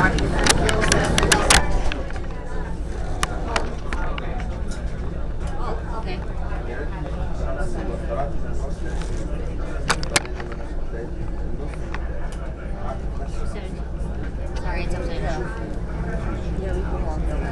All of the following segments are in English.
Sorry, it's upside down. Yeah, we can walk over.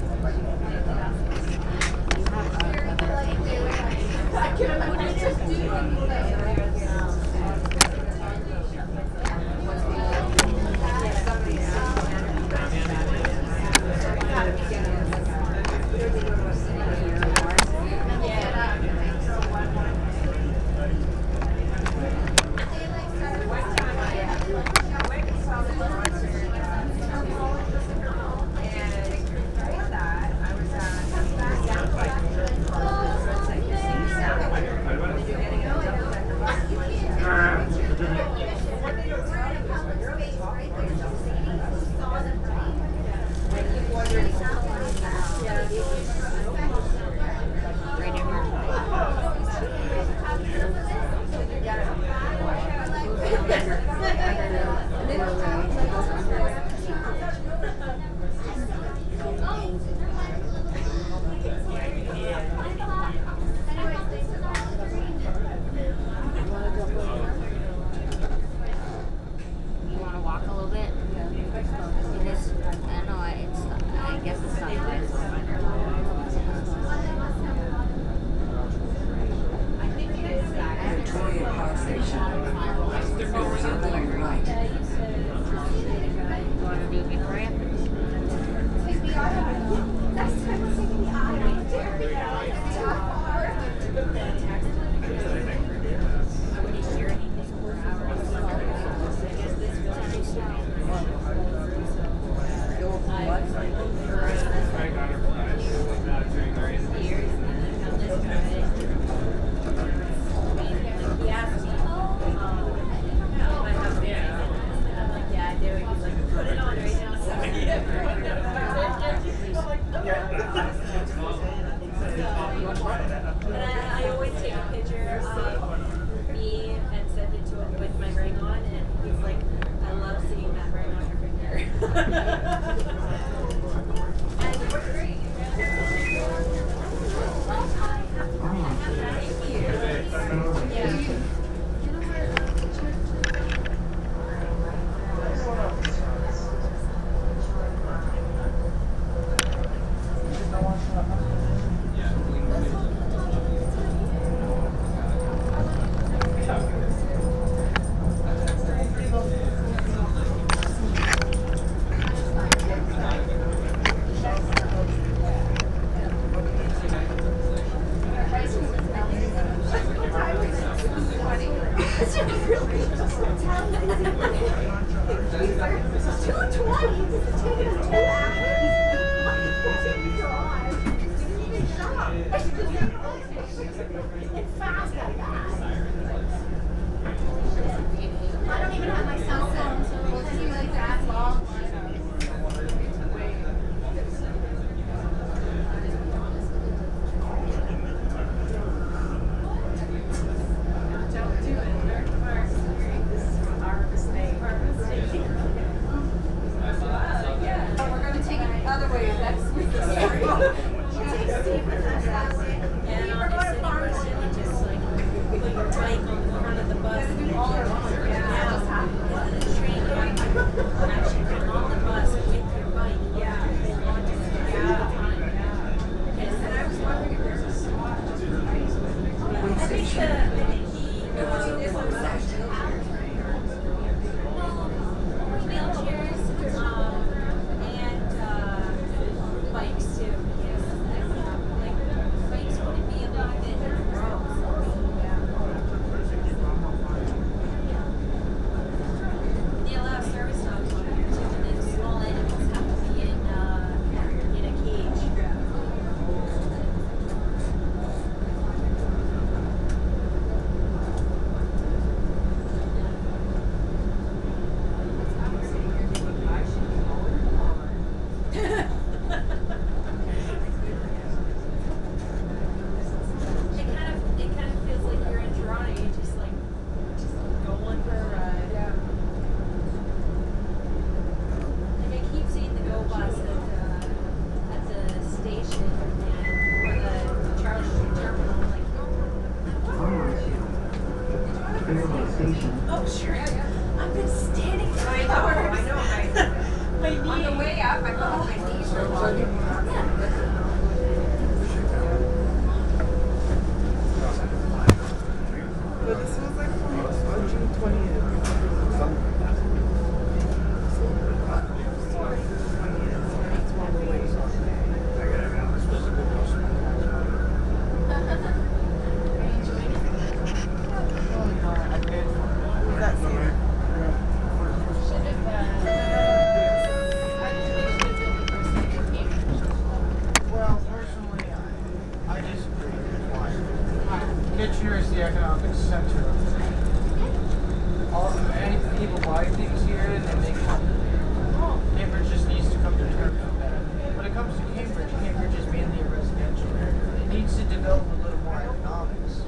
You want to walk a little bit? It is. I don't know. I guess it's not nice. Victoria Power Station. Doors on the right. You want to do it before you? I always take a picture of me and send it to him with my ring on, and he's like, I love seeing that ring on your finger. And you were great. Thank you. Yeah. I don't even have my cell phone, so we'll see like that long. Don't do it. This is our mistake. Our mistake. Yeah. We're going to take it the other way next week. We'll take Steve with us that way. And I'll just sit in just like. But this was like on June 20th. That's it. Well, personally, I disagree. Kitchener is the economic center of the state. Many people buy things here and they make money. Cambridge just needs to come to terms with that. When it comes to Cambridge, Cambridge is mainly a residential area. It needs to develop a little more economics.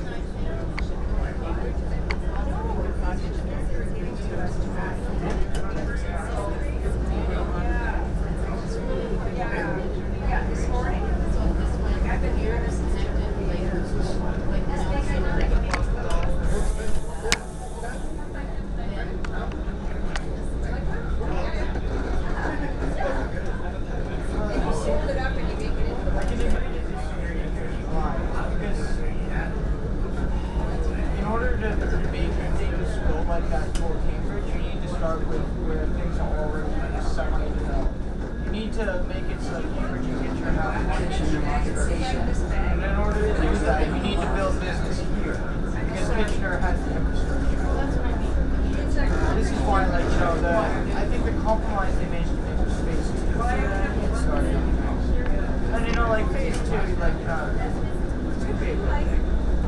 In order to make things go like that for Cambridge, you need to start with where things are already semi-developed. You need to make it so that Cambridge and Kitchener have infrastructure. And in order to do that, you need to build business here. Because Kitchener has the infrastructure. This is why, like, you know, I think the compromise they managed to make with Phase 2 is get started on things. And, you know, like, Phase 2, like, it's gonna be a good thing.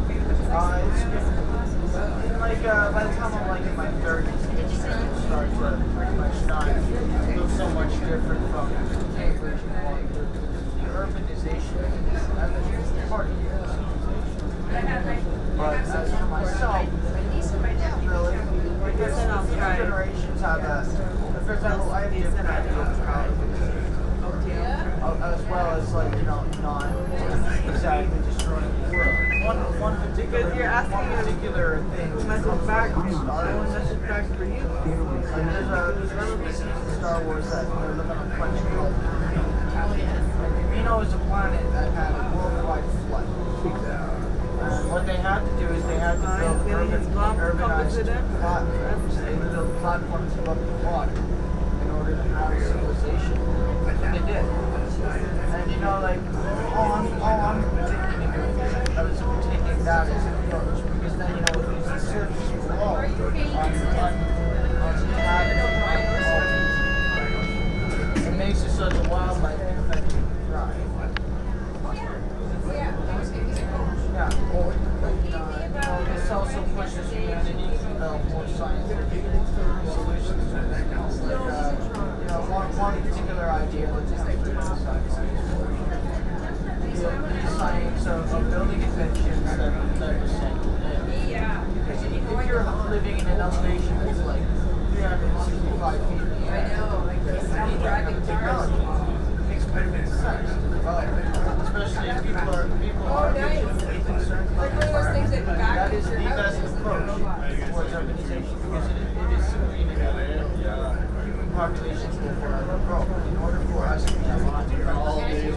Like, by the time I'm, like, in my 30s, it's going to start to pretty much not look so much different from Cambridge and the urbanization is part of the urbanization. But as for myself, not really. Because new generations have for example, I have different ideas as well as, like, you know, not exactly destroying the world. One particular, Because you're asking thing. who messaged back, no one messaged back for you. There's a piece of Star Wars that they're looking on Crunchyroll. Camino is a planet that had a worldwide flood. And what they had to do is they had to build urbanized platforms. They built platforms above the water in order to have a civilization. That's what they did. And, you know, like, all I'm thinking of doing is I was taking that as an approach, because then, you know, it's the surface flow on the it makes it so the wildlife can effectively thrive. Yeah, or, you know, this also pushes humanity to develop more scientific solutions to things. Like, you know, one particular idea that's the science of building inventions that are sent. Because if you're living in an elevation that's like 365 feet in the air, you need that kind of technology. It makes perfect sense to develop it. Especially if people are legitimately concerned about the environment. That is the best approach towards urbanization, because it is screening human populations will forever grow. In order for us to have all these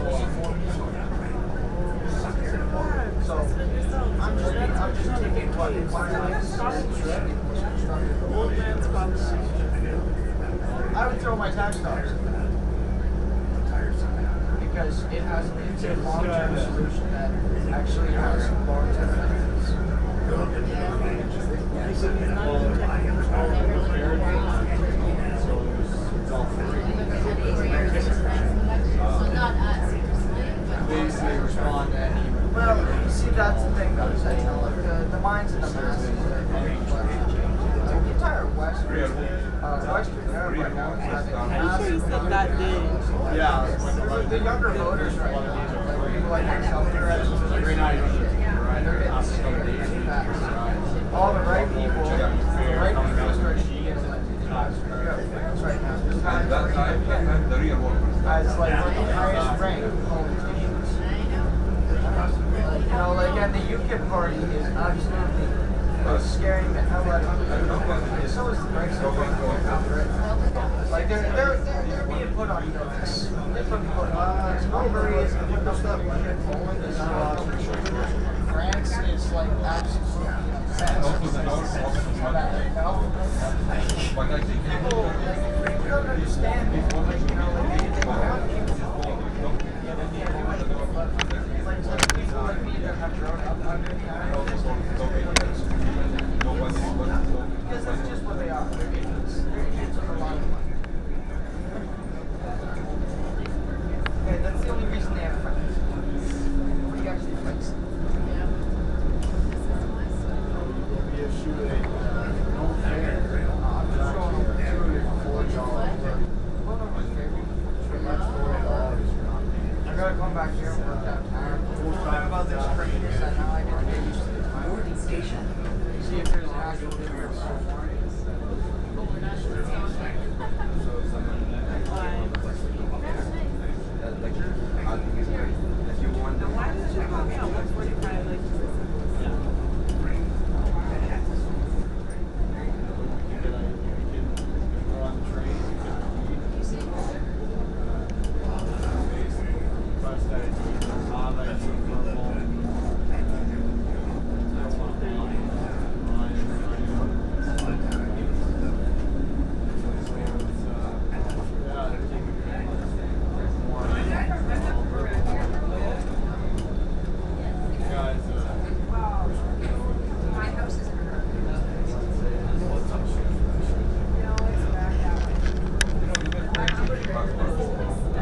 so I'm just taking what Old man's policy. I would throw my tax dollars at that, because it's a long-term solution that actually has long-term benefits. So not us personally, Basically respond to any. Well, you see, that's the thing, though, is that, you know, like, the minds of the masses the entire Western Europe right now is having I'm sure you said that day. Yeah. the younger voters right now, like people like myself, they're at Right now you don't need to, right? they're getting facts. All the right people, are starting to get elected right now. As like the highest rank politicians. You know, like, and the UKIP party is absolutely scaring the hell out of me. So is the Brexit party. Like, they're being put on notes. They put Hungary is the stuff in Poland is France is like absolutely people like don't understand people like you know like they want people like people like me that have grown up under the Iron because that's just what they are. They're idiots. They're idiots with a lot of money. Okay, that's the only reason they have friends. Nobody actually likes them. I gotta come back here and work downtown. What about this train? So now I gotta get used to the time. See if there's an actual difference. Why did you call me at 1:45 like Wow.